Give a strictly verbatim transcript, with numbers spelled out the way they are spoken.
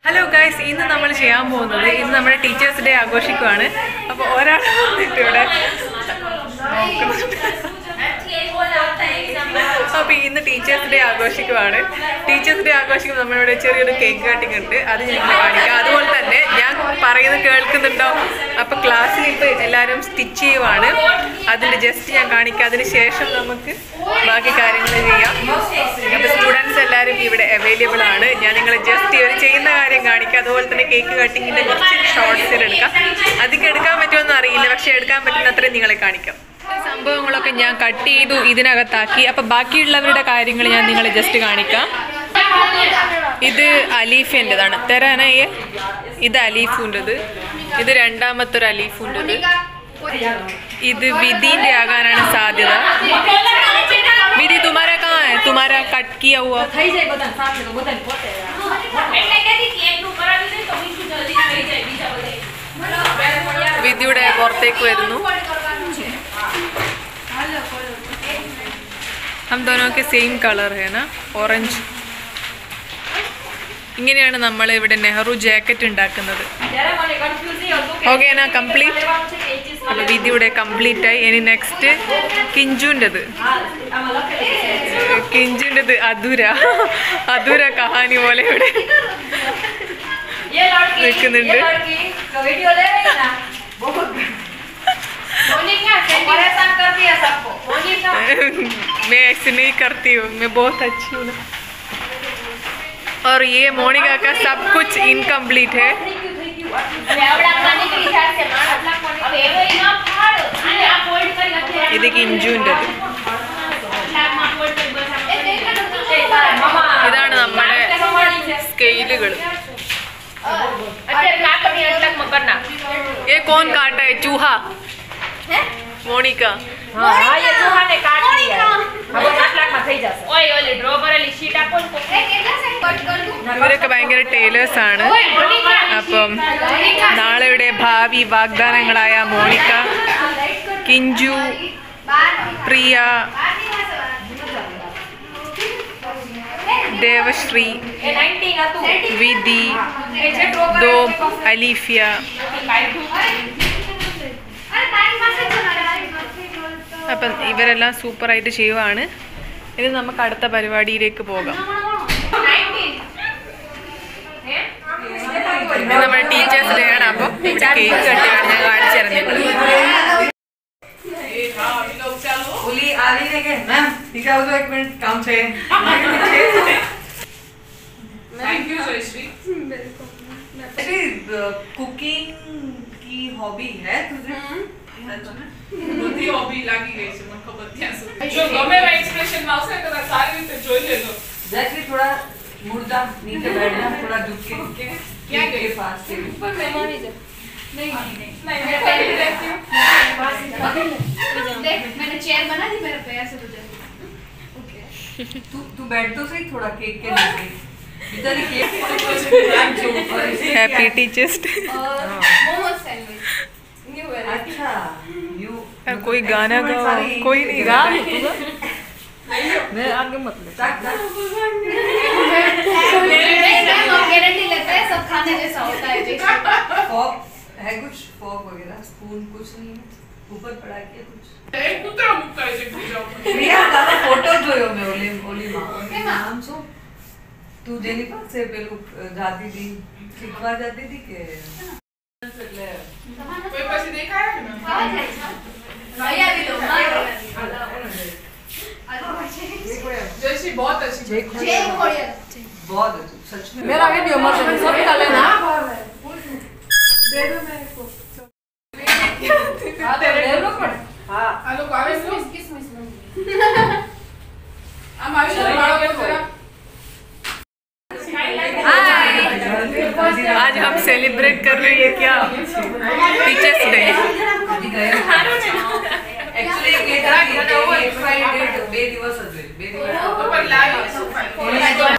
Hello guys, ഇന്ന് നമ്മൾ ചെയ്യാൻ പോകുന്നത് ഇന്ന് നമ്മുടെ ടീച്ചേഴ്സ് ഡേ ആഘോഷിക്കുകയാണ്. അപ്പോൾ ഒരാൾ വന്നിട്ട് ഇവിടെ അപ്പോൾ ഇന്ന് ടീച്ചേഴ്സ് ഡേ ആഘോഷിക്കുകയാണ്. ടീച്ചേഴ്സ് ഡേ ആഘോഷിക്കുമ്പോൾ നമ്മളിവിടെ ചെറിയൊരു കേക്ക് കട്ടിങ് ഉണ്ട്, അത് ഞങ്ങൾ കാണിക്കാം. അതുപോലെ തന്നെ ഞാൻ പറയുന്നത് കേൾക്കുന്നുണ്ടോ? അപ്പോൾ ക്ലാസ്സിൽ ഇപ്പോൾ എല്ലാവരും സ്റ്റിച്ച് ചെയ്യുവാണ്, അതിൻ്റെ ജസ്റ്റ് ഞാൻ കാണിക്കാം. അതിന് ശേഷം നമുക്ക് ബാക്കി കാര്യങ്ങൾ ചെയ്യാം. അപ്പോൾ സ്റ്റുഡൻസ് എല്ലാവരും ഇവിടെ അവൈലബിൾ ആണ്. ഞാൻ നിങ്ങളെ ജസ്റ്റ് ഇവർ ചെയ്യുന്ന കാര്യം കാണിക്കാം. അതുപോലെ തന്നെ കേക്ക് കട്ടിങ്ങിൻ്റെ കുറച്ച് ഷോർട്ട്സിൽ എടുക്കാം. അതൊക്കെ എടുക്കാൻ പറ്റുമെന്ന് അറിയില്ല, പക്ഷേ എടുക്കാൻ പറ്റുന്ന അത്രയും നിങ്ങളെ കാണിക്കാം. സംഭവങ്ങളൊക്കെ ഞാൻ കട്ട് ചെയ്തു, ഇതിനകത്താക്കി. അപ്പം ബാക്കിയുള്ളവരുടെ കാര്യങ്ങൾ ഞാൻ നിങ്ങളെ ജസ്റ്റ് കാണിക്കാം. ഇത് അലീഫിൻ്റെതാണ്, തരാനായേ. ഇത് അലീഫിൻ്റെത്, ഇത് രണ്ടാമത്തെ ഒരു അലീഫിൻ്റെത്. ഇത് വിധിൻ്റെ ആകാനാണ് സാധ്യത. വിധി തുമാരാ കാ ഹൈ? തുമാരാ കട്ട് കിയാ ഹുവാ? വിധിയുടെ പുറത്തേക്ക് വരുന്നു. हम दोनों के सेम कलर है ना, ഓറഞ്ച്. ഇങ്ങനെയാണ് നമ്മൾ ഇവിടെ നെഹ്റു ജാക്കറ്റ് ഉണ്ടാക്കുന്നത്. ഓക്കെ എന്നാ കംപ്ലീറ്റ്. അപ്പോൾ വിധിയുടെ കംപ്ലീറ്റ് ആയി. ഇനി നെക്സ്റ്റ് കിഞ്ചുൻ്റെത്. കിഞ്ചുൻ്റെത് അധൂര അധൂര കഹാനി പോലെ ഇവിടെ നിൽക്കുന്നുണ്ട്. मैं ऐसे नहीं करती हूँ, मैं बहुत अच्छी हूँ. और ये मोनिका का सब कुछ इनकम्प्लीट है. ഇത് കിഞ്ചുൻ്റെത്. ഇതാണ് നമ്മുടെ സ്കെയിലുകൾ. ये कौन काटा है? चूहा? मोनिका. ഇവരൊക്കെ ഭയങ്കര ടൈലേഴ്സ് ആണ്. അപ്പം നാളെ ഇവിടെ ഭാവി വാഗ്ദാനങ്ങളായ മോണിക്ക, കിഞ്ചു, പ്രിയ, ദേവശ്രീ, വിധി, ദോ, അലീഫിയ. അപ്പം ഇവരെല്ലാം സൂപ്പറായിട്ട് ചെയ്യുവാണ്. ഇനി നമുക്ക് അടുത്ത പരിപാടിയിലേക്ക് പോകാം. ഇത് നമ്മുടെ ടീച്ചേഴ്സ് ഡേ ആണ്. അപ്പം ഇവിടെ കേക്ക് കട്ടിയാണ് ഞാൻ കാണിച്ചു തരുന്നത്. कुकिंग की हॉबी है तुझे? બધી હોબી લાગી ગઈ છે મને ખબર ત્યાં સુધી. જો ગમે એવા એક્સપ્રેશન માં આવશે તો સારી રીતે જોઈ લેજો. जैसे थोड़ा मुर्दा नीचे बैठना, थोड़ा झुक के क्या के पास के ऊपर में नहीं नहीं नहीं मैं पहले रहती हूं. देख मैंने चेयर बना दी, मेरे पैर से गुजर. ओके तू तू बैठ तो सही थोड़ा केक के नीचे. इधर cake happy teachers day. Momos sandwich. अच्छा यू कोई गाना गाओ. कोई नहीं गा. मैं आगे मत ले. गारंटी लेते हैं सब खाने जैसा होता है. फॉक है कुछ, फॉक वगैरह, स्पून कुछ नहीं है ऊपर पड़ा के कुछ. એક કૂતરો મુકતા છે પૂજા ઉપર. પ્રિયા તારો ફોટો જોયો મે ઓલી ઓલી માં. કે નામ શું? तू जेनी पास से पेलू जाती थी, सीखवा जाती थी के કોઈ પછી દેખાય ને भैया भी लो જયશ્રી बहुत अच्छी जय खोड़िया बहुत अच्छी सच में. मेरा वीडियो मत सब कर लेना. દે દો મેરે को. हां दे लो पर. हां આ લોકો આવે છે કિસ મિસ આમ આવી છે બાળકો જરા. आज हम सेलिब्रेट कर रहे हैं क्या? Teachers day. एक्चुअली ये एक्सपायरी डेट बे दिवस अजय बे दिवस ઉપર લાવી